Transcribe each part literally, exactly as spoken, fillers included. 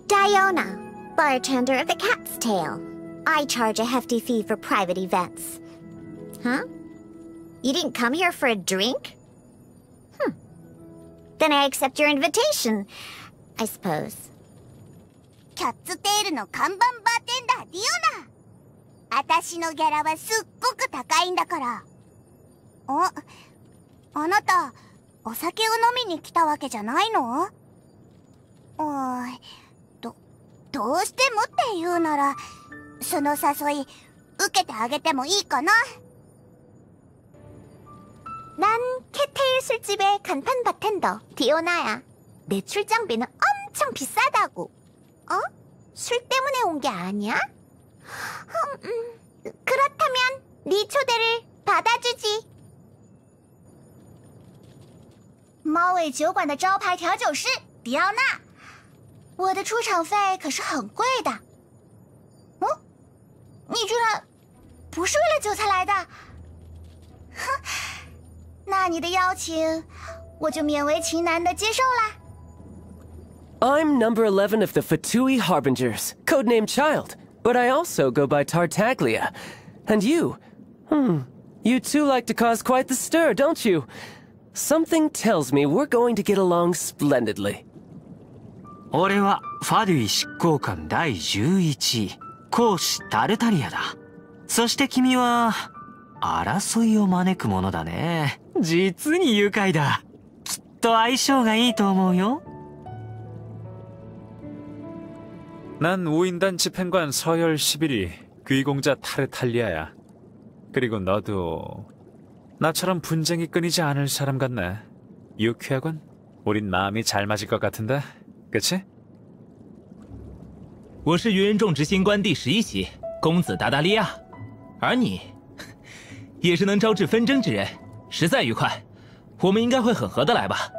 Diona, bartender of the Cat's Tail. I charge a hefty fee for private events. Huh? You didn't come here for a drink? Hmm. Then I accept your invitation, I suppose. キャッツテールの看板バーテンダーディオナ。私のギャラはすっごく高いんだから。あ、あなた、お酒を飲みに来たわけじゃないの？おい、ど、どうしてもって言うなら、その誘い、受けてあげてもいいかな？ 난 캣테일 술집의 간판 바텐더 디오나야. 내 출장비는 엄청 비싸다고. 어? 술 때문에 온 게 아니야? 음, 음, 그렇다면 네 초대를 받아주지. 猫尾酒馆的招牌调酒师迪奥娜，我的出场费可是很贵的。哦，你居然不是为了酒才来的？哼，那你的邀请我就勉为其难的接受啦。 I'm number eleven of the Fatui Harbingers, codename Child, but I also go by Tartaglia. And you? Hmm, you two like to cause quite the stir, don't you? Something tells me we're going to get along splendidly. 俺はファデュイ執行官だいじゅういちい、公使タルタリアだ。そして君は、争いを招くものだね。実に愉快だ。きっと相性がいいと思うよ。 난 우인단 집행관 서열 십일이 귀공자 타르탈리아야. 그리고 너도 나처럼 분쟁이 끊이지 않을 사람 같네. 유쾌하군. 우린 마음이 잘 맞을 것 같은데, 그치? 我是云人众执行官第十一席，公子达达利亚，而你，也是能招致纷争之人，实在愉快。我们应该会很合得来吧？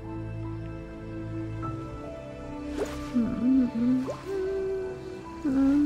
嗯